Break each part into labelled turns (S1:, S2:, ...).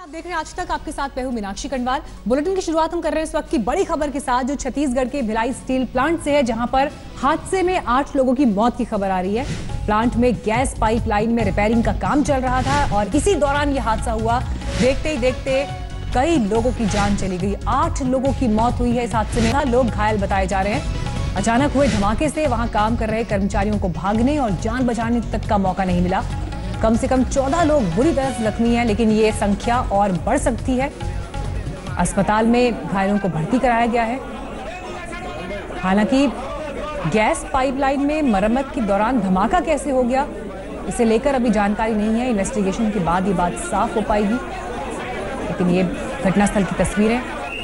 S1: आप देख रहे हैं आज तक, आपके साथ मैं हूं मीनाक्षी कण्वाल। बुलेटिन की शुरुआत हम कर रहे हैं इस वक्त की बड़ी खबर के साथ, जो छत्तीसगढ़ के भिलाई स्टील प्लांट से है, जहां पर हादसे में 8 लोगों की मौत की खबर आ रही है। प्लांट में गैस पाइपलाइन में रिपेयरिंग का काम चल रहा था और इसी दौरान यह हादसा हुआ। देखते ही देखते कई लोगों की जान चली गई, 8 लोगों की मौत हुई है इस हादसे में। लोग घायल बताए जा रहे हैं। अचानक हुए धमाके से वहां काम कर रहे कर्मचारियों को भागने और जान बचाने तक का मौका नहीं मिला। कम से कम 14 लोग बुरी तरह से जख्मी हैं, लेकिन ये संख्या और बढ़ सकती है। अस्पताल में घायलों को भर्ती कराया गया है। हालांकि गैस पाइपलाइन में मरम्मत के दौरान धमाका कैसे हो गया, इसे लेकर अभी जानकारी नहीं है। इन्वेस्टिगेशन के बाद ये बात साफ हो पाएगी। लेकिन ये घटनास्थल की तस्वीरें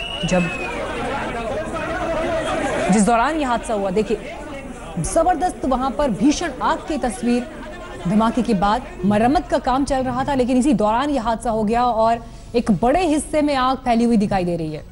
S1: जिस दौरान ये हादसा हुआ, देखिए जबरदस्त वहां पर भीषण आग की तस्वीर। धमाके के बाद मरम्मत का काम चल रहा था, लेकिन इसी दौरान यह हादसा हो गया और एक बड़े हिस्से में आग फैली हुई दिखाई दे रही है।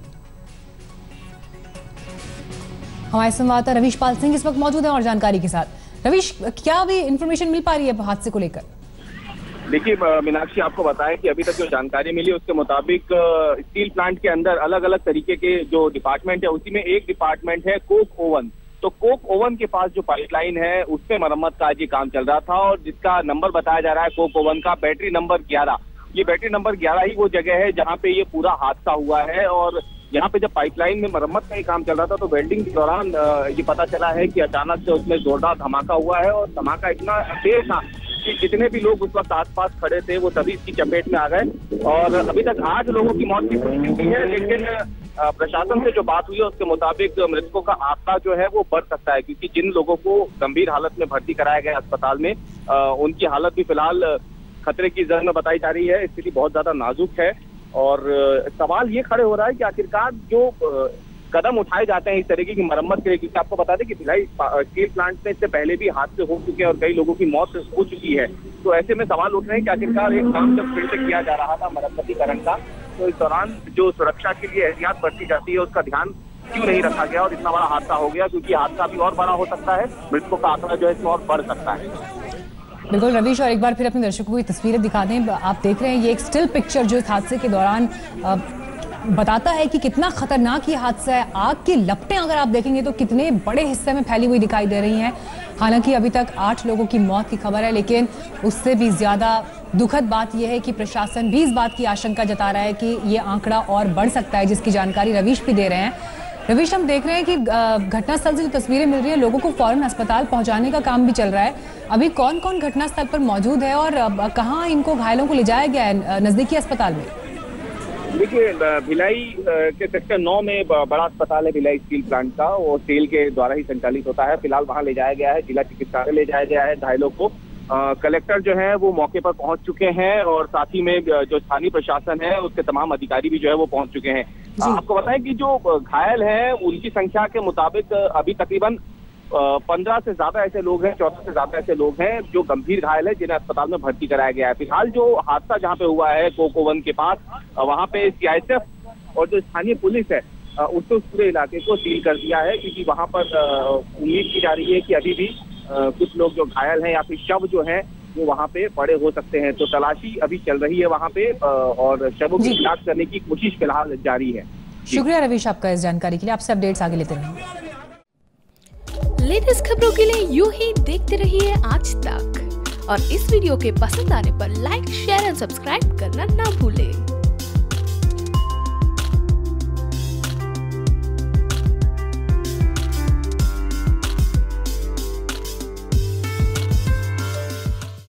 S1: हमारे संवाददाता रवीश पाल सिंह इस वक्त मौजूद हैं और जानकारी के साथ। रवीश, क्या भी इंफॉर्मेशन मिल पा रही है हादसे को लेकर?
S2: देखिए मीनाक्षी, आपको बताएं कि अभी तक जो जानकारी मिली उसके मुताबिक स्टील प्लांट के अंदर अलग अलग तरीके के जो डिपार्टमेंट है, उसी में एक डिपार्टमेंट है कोक ओवन। तो कोक ओवन के पास जो पाइपलाइन है उससे मरम्मत का आज ये काम चल रहा था और जिसका नंबर बताया जा रहा है कोक ओवन का बैटरी नंबर 11। ये बैटरी नंबर 11 ही वो जगह है जहाँ पे ये पूरा हादसा हुआ है। और यहाँ पे जब पाइपलाइन में मरम्मत का ही काम चल रहा था तो वेल्डिंग के दौरान ये पता चला है कि अचानक से उसमें जोरदार धमाका हुआ है और धमाका इतना तेज था कि जितने भी लोग उस वक्त आसपास खड़े थे वो सभी इसकी चपेट में आ गए। और अभी तक 8 लोगों की मौत की पुष्टि हुई है, लेकिन प्रशासन से जो बात हुई है उसके मुताबिक मृतकों का आंकड़ा जो है वो बढ़ सकता है, क्योंकि जिन लोगों को गंभीर हालत में भर्ती कराया गया अस्पताल में उनकी हालत भी फिलहाल खतरे की जद में बताई जा रही है। स्थिति बहुत ज्यादा नाजुक है और सवाल ये खड़े हो रहा है कि आखिरकार जो कदम उठाए जाते हैं इस तरीके की मरम्मत के लिए, क्योंकि आपको बता दें कि भिलाई स्टील प्लांट में इससे पहले भी हादसे हो चुके हैं और कई लोगों की मौत हो चुकी है। तो ऐसे में सवाल उठ रहे हैं कि आखिरकार एक काम जब फिर से किया जा रहा था मरम्मतीकरण का, तो इस दौरान जो सुरक्षा के लिए एहतियात बरती जाती है उसका ध्यान क्यों नहीं रखा गया और इतना बड़ा हादसा हो गया, क्योंकि हादसा भी और बड़ा हो सकता है, मृतकों का आंकड़ा जो है इसमें और बढ़ सकता है।
S1: बिल्कुल रवीश, और एक बार फिर अपने दर्शकों को ये तस्वीरें दिखा दें। आप देख रहे हैं ये एक स्टिल पिक्चर जो इस हादसे के दौरान बताता है कि कितना खतरनाक ये हादसा है। आग की लपटें अगर आप देखेंगे तो कितने बड़े हिस्से में फैली हुई दिखाई दे रही हैं। हालांकि अभी तक 8 लोगों की मौत की खबर है, लेकिन उससे भी ज्यादा दुखद बात यह है कि प्रशासन भी इस बात की आशंका जता रहा है कि ये आंकड़ा और बढ़ सकता है, जिसकी जानकारी रवीश भी दे रहे हैं। रवीश, हम देख रहे हैं कि घटनास्थल से जो तस्वीरें मिल रही है, लोगों को फौरन अस्पताल पहुंचाने का काम भी चल रहा है। अभी कौन कौन घटनास्थल पर मौजूद है और कहाँ इनको घायलों को ले जाया गया है नजदीकी अस्पताल में?
S2: देखिए भिलाई के सेक्टर 9 में बड़ा अस्पताल है भिलाई स्टील प्लांट का, वो सेल के द्वारा ही संचालित होता है। फिलहाल वहां ले जाया गया है, जिला चिकित्सालय ले जाया गया है घायलों को। कलेक्टर जो है वो मौके पर पहुंच चुके हैं और साथ ही में जो स्थानीय प्रशासन है उसके तमाम अधिकारी भी जो है वो पहुंच चुके हैं। आपको बताएं कि जो घायल हैं उनकी संख्या के मुताबिक अभी तकरीबन 15 से ज्यादा ऐसे लोग हैं, 14 से ज्यादा ऐसे लोग हैं जो गंभीर घायल है, जिन्हें अस्पताल में भर्ती कराया गया है। फिलहाल जो हादसा जहाँ पे हुआ है कोक ओवन के पास, वहाँ पे सीआईएसएफ और जो स्थानीय पुलिस है उसने उस पूरे इलाके को सील कर दिया है, क्योंकि वहाँ पर उम्मीद की जा रही है कि अभी भी कुछ लोग जो घायल हैं या फिर शव जो है वो वहाँ पे पड़े हो सकते हैं। तो तलाशी अभी चल रही है वहाँ पे और शवों की तलाश करने की कोशिश फिलहाल जारी है।
S1: शुक्रिया रवीश आपका इस जानकारी के लिए। आपसे अपडेट्स आगे लेते रहेंगे।
S3: लेटेस्ट खबरों के लिए यूं ही देखते रहिए आज तक और इस वीडियो के पसंद आने पर लाइक, शेयर एंड सब्सक्राइब करना ना भूलें।